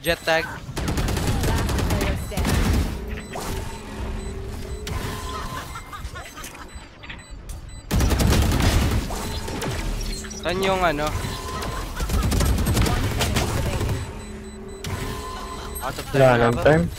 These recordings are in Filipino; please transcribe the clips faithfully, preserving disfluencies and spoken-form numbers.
Jet tag. Saan yung ano? Out of time na ba? time.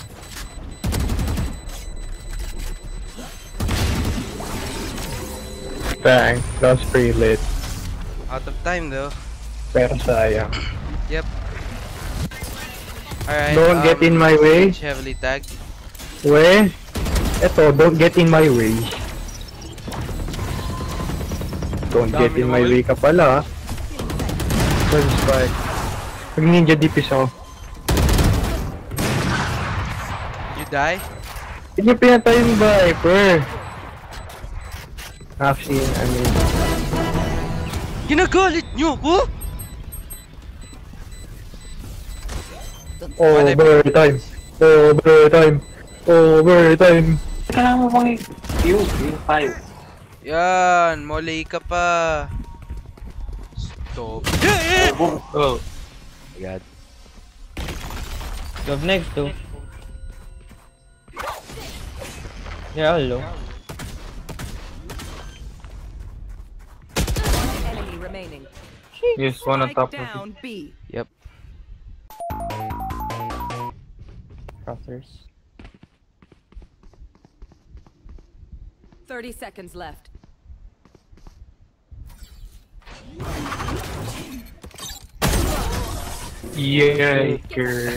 Bang, that was pretty lit. Out of time though. Pero sayang. Yep. Alright. Don't um, get in my way. Heavily tagged. We, eto, don't get in my way. Don't get in my way ka pala. First spike. Pag ninja D P S ako. You die? Hindi pinatay yung Viper. Actually, I mean... Ginagalit nyo ko? Overtime! Overtime! Overtime! Kailangan mo bang i-view? Yung five. Yan! Molly ka pa! Stop! Yeah, yeah! Oh, Oh! God. Job next too. Yeah, hello. Enemy remaining. Yes, one on top of Down it. B. Yep. Crossers. Thirty seconds left. Yeah, girl.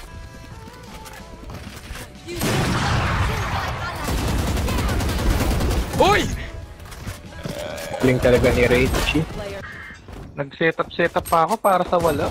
Hoy! Galing talaga ni Raichi. Player. Nag-setup setup pa ako para sa wala.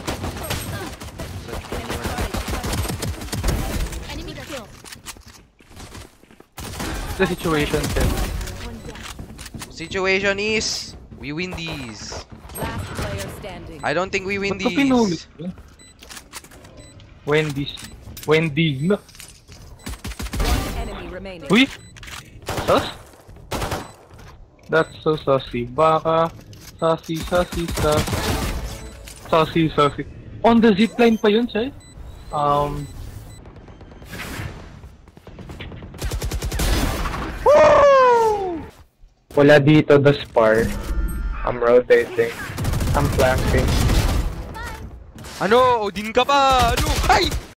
The situation then. Situation is we win these. Last player standing. I don't think we win Ba't ko pinulit these. yun? Wendy's. Wendy. No. Enemy remaining. Uy! Sus? That's so saucy. Baka saucy, saucy, saucy. Saucy, saucy. On the zipline pa yun, siya. Um... Woo! Wala dito the spar. I'm rotating. I'm flanking. Ano? Odin ka pa! Ano? Ay!